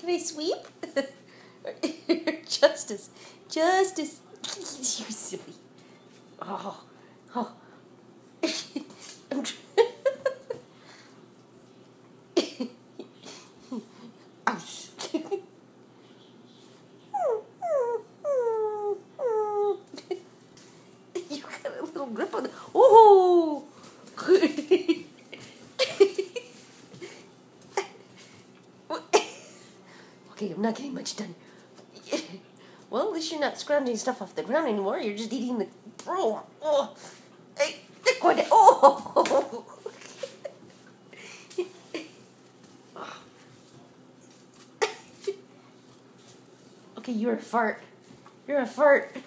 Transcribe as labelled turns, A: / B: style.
A: Can I sweep? Justice. Justice. You silly. Oh. Oh. I'm You got a little grip on it. Oh! Okay, I'm not getting much done. Well, at least you're not scrounging stuff off the ground anymore. You're just eating the broom. Oh! Hey, they're going to... Oh! Okay, you're a fart. You're a fart.